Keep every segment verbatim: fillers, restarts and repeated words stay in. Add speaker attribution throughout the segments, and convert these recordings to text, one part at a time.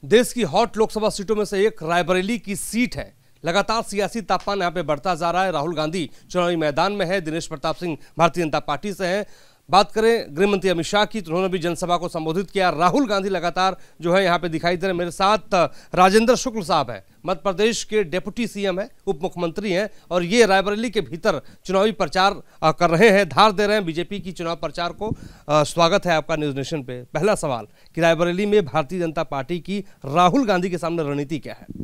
Speaker 1: देश की हॉट लोकसभा सीटों में से एक रायबरेली की सीट है। लगातार सियासी तापमान यहां पे बढ़ता जा रहा है। राहुल गांधी चुनावी मैदान में है, दिनेश प्रताप सिंह भारतीय जनता पार्टी से हैं। बात करें गृह मंत्री अमित शाह की, तो उन्होंने भी जनसभा को संबोधित किया। राहुल गांधी लगातार जो है यहाँ पे दिखाई दे रहे। मेरे साथ राजेंद्र शुक्ल साहब है, मध्य प्रदेश के डिप्टी सीएम है, उप मुख्यमंत्री हैं, और ये रायबरेली के भीतर चुनावी प्रचार कर रहे हैं, धार दे रहे हैं बीजेपी की चुनाव प्रचार को। स्वागत है आपका न्यूज नेशन पे। पहला सवाल कि रायबरेली में भारतीय जनता पार्टी की राहुल गांधी के सामने रणनीति क्या है?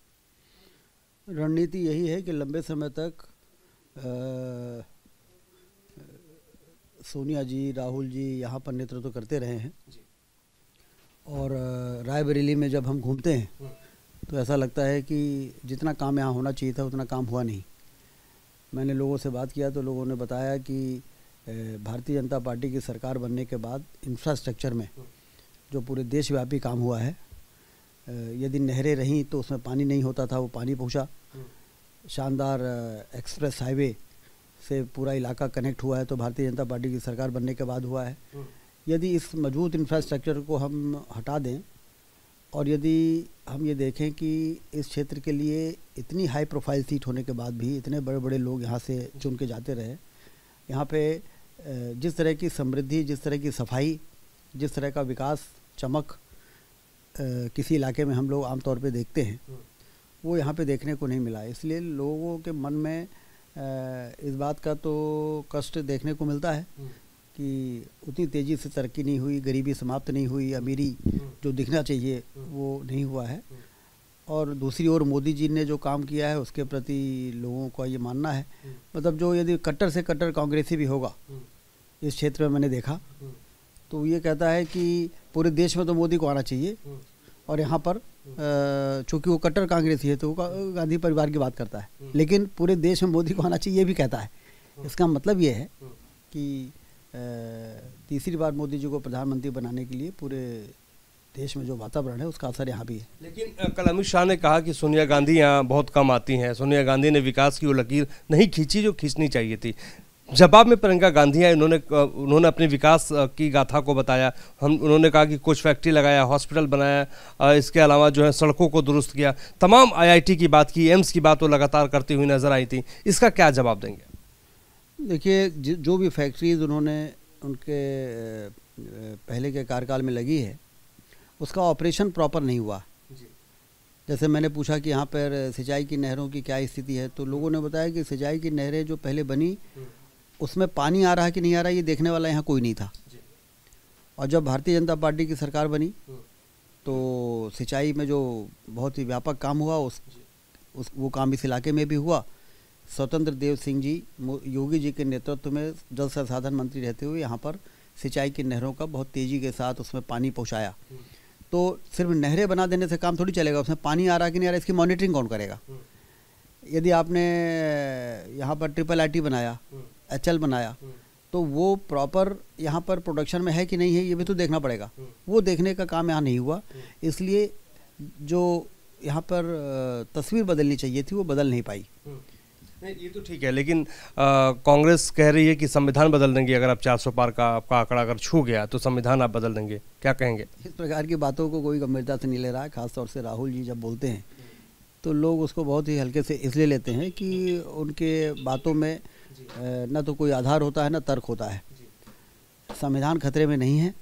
Speaker 2: रणनीति यही है कि लंबे समय तक आ, सोनिया जी, राहुल जी यहाँ पर नेतृत्व तो करते रहे हैं, और रायबरेली में जब हम घूमते हैं तो ऐसा लगता है कि जितना काम यहाँ होना चाहिए था उतना काम हुआ नहीं। मैंने लोगों से बात किया तो लोगों ने बताया कि भारतीय जनता पार्टी की सरकार बनने के बाद इंफ्रास्ट्रक्चर में जो पूरे देशव्यापी काम हुआ है, यदि नहरें रहीं तो उसमें पानी नहीं होता था, वो पानी पहुँचा। शानदार एक्सप्रेस हाईवे से पूरा इलाका कनेक्ट हुआ है, तो भारतीय जनता पार्टी की सरकार बनने के बाद हुआ है। यदि इस मजबूत इंफ्रास्ट्रक्चर को हम हटा दें और यदि हम ये देखें कि इस क्षेत्र के लिए इतनी हाई प्रोफाइल सीट होने के बाद भी इतने बड़े बड़े लोग यहाँ से चुन के जाते रहे, यहाँ पे जिस तरह की समृद्धि, जिस तरह की सफाई, जिस तरह का विकास, चमक किसी इलाके में हम लोग आमतौर पे देखते हैं, वो यहाँ पे देखने को नहीं मिला। इसलिए लोगों के मन में इस बात का तो कष्ट देखने को मिलता है कि उतनी तेज़ी से तरक्की नहीं हुई, गरीबी समाप्त नहीं हुई, अमीरी जो दिखना चाहिए वो नहीं हुआ है। और दूसरी ओर मोदी जी ने जो काम किया है उसके प्रति लोगों का ये मानना है, मतलब जो यदि कट्टर से कट्टर कांग्रेसी भी होगा इस क्षेत्र में मैंने देखा, तो ये कहता है कि पूरे देश में तो मोदी को आना चाहिए, और यहाँ पर चूँकि वो कट्टर कांग्रेसी है तो वो गांधी परिवार की बात करता है, लेकिन पूरे देश में मोदी को आना चाहिए ये भी कहता है। इसका मतलब ये है कि तीसरी बार मोदी जी को प्रधानमंत्री बनाने के लिए पूरे देश में जो वातावरण है उसका असर यहाँ भी है।
Speaker 1: लेकिन कल अमित शाह ने कहा कि सोनिया गांधी यहाँ बहुत कम आती हैं, सोनिया गांधी ने विकास की वो लकीर नहीं खींची जो खींचनी चाहिए थी। जवाब में प्रियंका गांधी आई, उन्होंने उन्होंने अपने विकास की गाथा को बताया। हम उन्होंने कहा कि कुछ फैक्ट्री लगाया, हॉस्पिटल बनाया, इसके अलावा जो है सड़कों को दुरुस्त किया, तमाम आईआईटी की बात की, एम्स की बात वो लगातार करती हुई नजर आई थी। इसका क्या जवाब देंगे?
Speaker 2: देखिए, जो भी फैक्ट्रीज उन्होंने उनके पहले के कार्यकाल में लगी है उसका ऑपरेशन प्रॉपर नहीं हुआ। जैसे मैंने पूछा कि यहाँ पर सिंचाई की नहरों की क्या स्थिति है, तो लोगों ने बताया कि सिंचाई की नहरें जो पहले बनी उसमें पानी आ रहा है कि नहीं आ रहा है ये देखने वाला यहाँ कोई नहीं था। और जब भारतीय जनता पार्टी की सरकार बनी तो सिंचाई में जो बहुत ही व्यापक काम हुआ उस, उस वो काम इस इलाके में भी हुआ। स्वतंत्र देव सिंह जी, योगी जी के नेतृत्व में जल संसाधन मंत्री रहते हुए यहाँ पर सिंचाई की नहरों का बहुत तेज़ी के साथ उसमें पानी पहुँचाया। तो सिर्फ नहरें बना देने से काम थोड़ी चलेगा, उसमें पानी आ रहा कि नहीं आ रहा इसकी मॉनिटरिंग कौन करेगा? यदि आपने यहाँ पर ट्रिपल आई टी बनाया, एच एल बनाया, तो वो प्रॉपर यहाँ पर प्रोडक्शन में है कि नहीं है ये भी तो देखना पड़ेगा। वो देखने का काम यहाँ नहीं हुआ, इसलिए जो यहाँ पर तस्वीर बदलनी चाहिए थी वो बदल नहीं पाई।
Speaker 1: नहीं, ये तो ठीक है, लेकिन कांग्रेस कह रही है कि संविधान बदल देंगे। अगर आप चार सौ पार का आपका आंकड़ा अगर छू गया तो संविधान आप बदल देंगे, क्या कहेंगे?
Speaker 2: इस प्रकार की बातों को कोई गंभीरता से नहीं ले रहा है। खासतौर से राहुल जी जब बोलते हैं तो लोग उसको बहुत ही हल्के से इसलिए लेते हैं कि उनके बातों में न तो कोई आधार होता है न तर्क होता है। संविधान खतरे में नहीं है,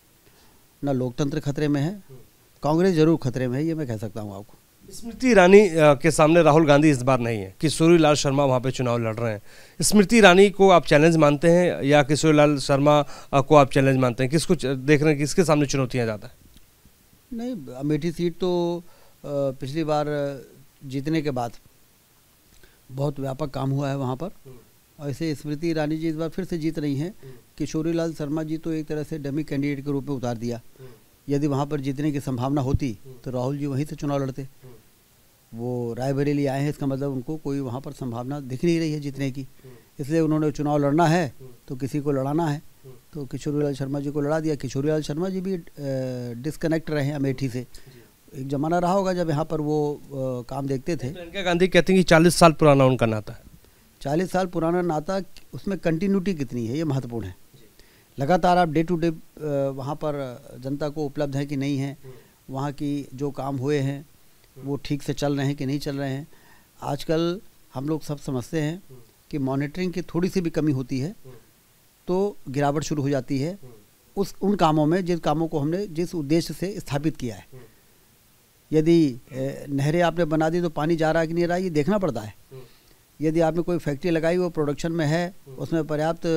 Speaker 2: न लोकतंत्र खतरे में है, कांग्रेस जरूर खतरे में है, ये मैं कह सकता हूँ आपको।
Speaker 1: स्मृति ईरानी के सामने राहुल गांधी इस बार नहीं है, किशोरीलाल शर्मा वहाँ पे चुनाव लड़ रहे हैं। स्मृति ईरानी को आप चैलेंज मानते हैं या किशोरीलाल शर्मा को आप चैलेंज मानते हैं? किसको देख रहे हैं, किसके सामने चुनौतियाँ ज़्यादा है?
Speaker 2: नहीं, अमेठी सीट तो पिछली बार जीतने के बाद बहुत व्यापक काम हुआ है वहाँ पर, और ऐसे स्मृति ईरानी जी इस बार फिर से जीत रही हैं। किशोरीलाल शर्मा जी तो एक तरह से डमी कैंडिडेट के रूप में उतार दिया। यदि वहाँ पर जीतने की संभावना होती तो राहुल जी वहीं से चुनाव लड़ते। वो रायबरेली आए हैं, इसका मतलब उनको कोई वहाँ पर संभावना दिख नहीं रही है जीतने की, इसलिए उन्होंने चुनाव लड़ना है तो किसी को लड़ाना है, तो किशोरीलाल शर्मा जी को लड़ा दिया। किशोरीलाल शर्मा जी भी डिस्कनेक्ट रहे अमेठी से। एक जमाना रहा होगा जब यहाँ पर वो आ, काम देखते थे।
Speaker 1: प्रियंका गांधी कहती हैं कि चालीस साल पुराना उनका नाता है।
Speaker 2: चालीस साल पुराना नाता, उसमें कंटिन्यूटी कितनी है ये महत्वपूर्ण है। लगातार आप डे टू डे वहाँ पर जनता को उपलब्ध है कि नहीं है, वहाँ की जो काम हुए हैं वो ठीक से चल रहे हैं कि नहीं चल रहे हैं। आजकल हम लोग सब समझते हैं कि मॉनिटरिंग की थोड़ी सी भी कमी होती है तो गिरावट शुरू हो जाती है उस उन कामों में जिस कामों को हमने जिस उद्देश्य से स्थापित किया है। यदि नहरें आपने बना दी तो पानी जा रहा है कि नहीं रहा ये देखना पड़ता है। यदि आपने कोई फैक्ट्री लगाई वो प्रोडक्शन में है, उसमें पर्याप्त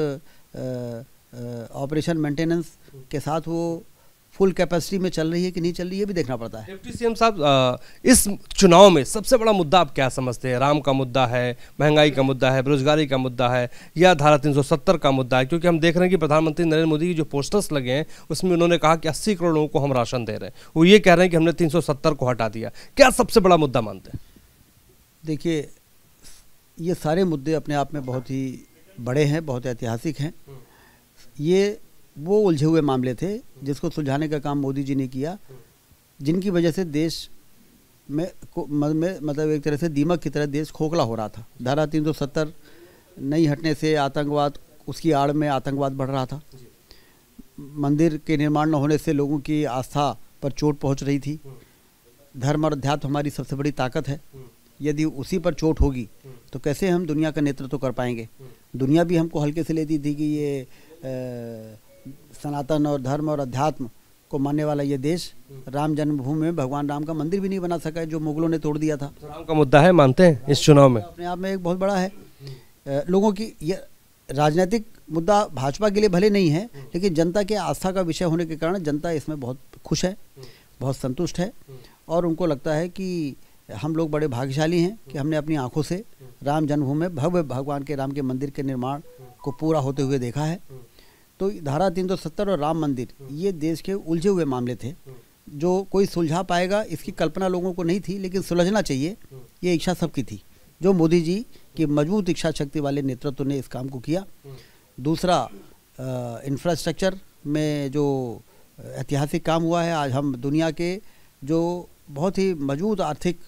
Speaker 2: ऑपरेशन मेंटेनेंस के साथ वो फुल कैपेसिटी में चल रही है कि नहीं चल रही है भी देखना पड़ता है।
Speaker 1: डिप्टी सीएम साहब, इस चुनाव में सबसे बड़ा मुद्दा आप क्या समझते हैं? राम का मुद्दा है, महंगाई का मुद्दा है, बेरोजगारी का मुद्दा है, या धारा तीन सौ सत्तर का मुद्दा है? क्योंकि हम देख रहे हैं कि प्रधानमंत्री नरेंद्र मोदी की जो पोस्टर्स लगे हैं उसमें उन्होंने कहा कि अस्सी करोड़ लोगों को हम राशन दे रहे हैं, वो ये कह रहे हैं कि हमने तीन सौ सत्तर को हटा दिया। क्या सबसे बड़ा मुद्दा मानते हैं?
Speaker 2: देखिए, ये सारे मुद्दे अपने आप में बहुत ही बड़े हैं, बहुत ऐतिहासिक हैं। ये वो उलझे हुए मामले थे जिसको सुलझाने का काम मोदी जी ने किया, जिनकी वजह से देश में, में मतलब एक तरह से दीमक की तरह देश खोखला हो रहा था। धारा तीन सौ सत्तर नहीं हटने से आतंकवाद, उसकी आड़ में आतंकवाद बढ़ रहा था। मंदिर के निर्माण न होने से लोगों की आस्था पर चोट पहुंच रही थी। धर्म और अध्यात्म हमारी सबसे बड़ी ताकत है। यदि उसी पर चोट होगी तो कैसे हम दुनिया का नेतृत्व कर पाएंगे? दुनिया भी हमको हल्के से लेती थी कि ये आ, सनातन और धर्म और अध्यात्म को मानने वाला ये देश राम जन्मभूमि में भगवान राम का मंदिर भी नहीं बना सका है, जो मुगलों ने तोड़ दिया था।
Speaker 1: राम का मुद्दा है, मानते हैं इस चुनाव में?
Speaker 2: अपने आप में एक बहुत बड़ा है। लोगों की ये राजनीतिक मुद्दा भाजपा के लिए भले नहीं है, लेकिन जनता के आस्था का विषय होने के कारण जनता इसमें बहुत खुश है, बहुत संतुष्ट है और उनको लगता है कि हम लोग बड़े भाग्यशाली हैं कि हमने अपनी आंखों से राम जन्मभूमि में भव्य भगवान के राम के मंदिर के निर्माण को पूरा होते हुए देखा है। तो धारा तीन सौ सत्तर और राम मंदिर ये देश के उलझे हुए मामले थे जो कोई सुलझा पाएगा इसकी कल्पना लोगों को नहीं थी, लेकिन सुलझना चाहिए ये इच्छा सबकी थी, जो मोदी जी की मजबूत इच्छा शक्ति वाले नेतृत्व ने इस काम को किया। दूसरा, इंफ्रास्ट्रक्चर में जो ऐतिहासिक काम हुआ है, आज हम दुनिया के जो बहुत ही मजबूत आर्थिक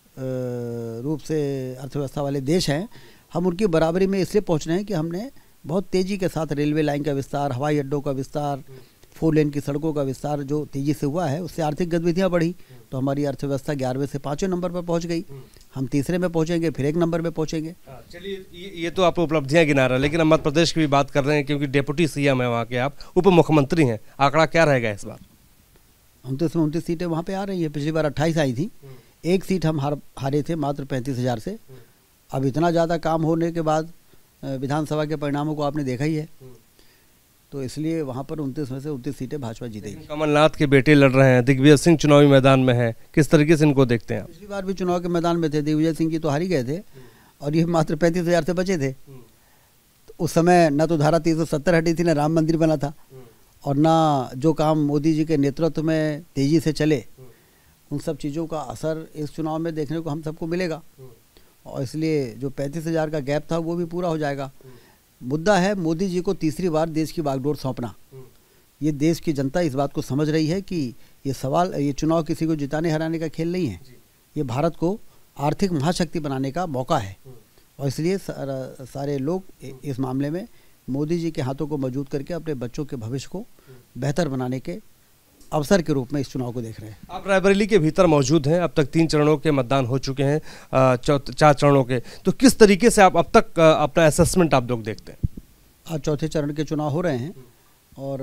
Speaker 2: रूप से अर्थव्यवस्था वाले देश हैं, हम उनकी बराबरी में इसलिए पहुंच रहे हैं कि हमने बहुत तेज़ी के साथ रेलवे लाइन का विस्तार, हवाई अड्डों का विस्तार, फोर लेन की सड़कों का विस्तार जो तेज़ी से हुआ है उससे आर्थिक गतिविधियां बढ़ी, तो हमारी अर्थव्यवस्था ग्यारहवें से पाँचवें नंबर पर पहुंच गई। हम तीसरे में पहुंचेंगे, फिर एक नंबर में पहुंचेंगे।
Speaker 1: चलिए, ये, ये तो आप उपलब्धियां गिना रहे हैं, लेकिन हम मध्य प्रदेश की भी बात कर रहे हैं क्योंकि डिप्टी सीएम है वहाँ के, आप उप मुख्यमंत्री हैं। आंकड़ा क्या रहेगा इस बार?
Speaker 2: उनतीस में उनतीस सीटें वहाँ पे आ रही है। पिछली बार अट्ठाईस आई थी, एक सीट हम हार हारे थे मात्र पैंतीस हजार से। अब इतना ज़्यादा काम होने के बाद विधानसभा के परिणामों को आपने देखा ही है, तो इसलिए वहाँ पर उनतीस में से उनतीस सीटें भाजपा जीतेगी।
Speaker 1: कमलनाथ के बेटे लड़ रहे हैं, दिग्विजय सिंह चुनावी मैदान में है, किस तरीके से इनको देखते हैं?
Speaker 2: पिछली बार भी चुनाव के मैदान में थे, दिग्विजय सिंह जी तो हार ही गए थे और ये मात्र पैंतीस हजार से बचे थे। तो उस समय न तो धारा तीन सौ सत्तर हटी थी, न राम मंदिर बना था, और ना जो काम मोदी जी के नेतृत्व में तेजी से चले, उन सब चीज़ों का असर इस चुनाव में देखने को हम सबको मिलेगा। और इसलिए जो पैंतीस हजार का गैप था वो भी पूरा हो जाएगा। मुद्दा है मोदी जी को तीसरी बार देश की बागडोर सौंपना। ये देश की जनता इस बात को समझ रही है कि ये सवाल, ये चुनाव किसी को जिताने हराने का खेल नहीं है, ये भारत को आर्थिक महाशक्ति बनाने का मौका है। और इसलिए सारे लोग इस मामले में मोदी जी के हाथों को मजबूत करके अपने बच्चों के भविष्य को बेहतर बनाने के अवसर के रूप में इस चुनाव को देख रहे हैं।
Speaker 1: आप रायबरेली के भीतर मौजूद हैं, अब तक तीन चरणों के मतदान हो चुके हैं, चार चरणों के, तो किस तरीके से आप अब तक अपना असेसमेंट आप लोग देखते हैं?
Speaker 2: आज चौथे चरण के चुनाव हो रहे हैं और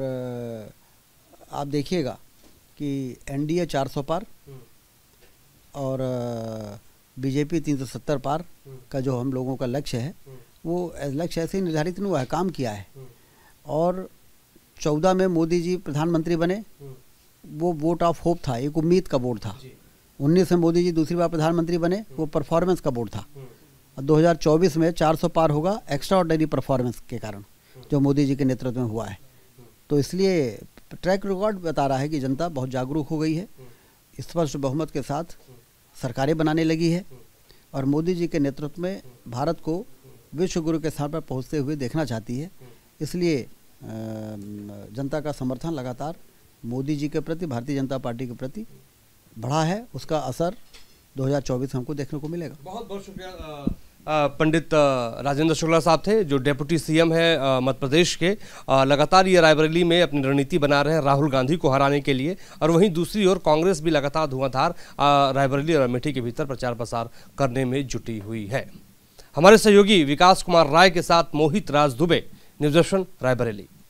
Speaker 2: आप देखिएगा कि एनडीए चार सौ पार और बीजेपी तीन सौ सत्तर पार का जो हम लोगों का लक्ष्य है वो लक्ष्य ऐसे ही निर्धारित नहीं हुआ है, काम किया है। और चौदह में मोदी जी प्रधानमंत्री बने, वो वोट ऑफ होप था, एक उम्मीद का वोट था। उन्नीस में मोदी जी दूसरी बार प्रधानमंत्री बने, वो परफॉर्मेंस का वोट था। और दो हज़ार चौबीस में चार सौ पार होगा एक्स्ट्रा ऑर्डिनरी परफॉर्मेंस के कारण, जो मोदी जी के नेतृत्व में हुआ है। तो इसलिए ट्रैक रिकॉर्ड बता रहा है कि जनता बहुत जागरूक हो गई है, स्पष्ट बहुमत के साथ सरकारें बनाने लगी है और मोदी जी के नेतृत्व में भारत को विश्व गुरु के स्थान पर पहुँचते हुए देखना चाहती है। इसलिए जनता का समर्थन लगातार मोदी जी के प्रति, भारतीय जनता पार्टी के प्रति बढ़ा है। उसका असर दो हज़ार चौबीस में हमको देखने को मिलेगा।
Speaker 1: बहुत बहुत शुक्रिया पंडित राजेंद्र शुक्ला साहब थे जो डेप्यूटी सीएम है मध्य प्रदेश के। लगातार ये रायबरेली में अपनी रणनीति बना रहे हैं राहुल गांधी को हराने के लिए, और वहीं दूसरी ओर कांग्रेस भी लगातार धुआंधार रायबरेली और अमेठी के भीतर प्रचार प्रसार करने में जुटी हुई है। हमारे सहयोगी विकास कुमार राय के साथ मोहित राज दुबे, न्यूज़ दर्शन, रायबरेली।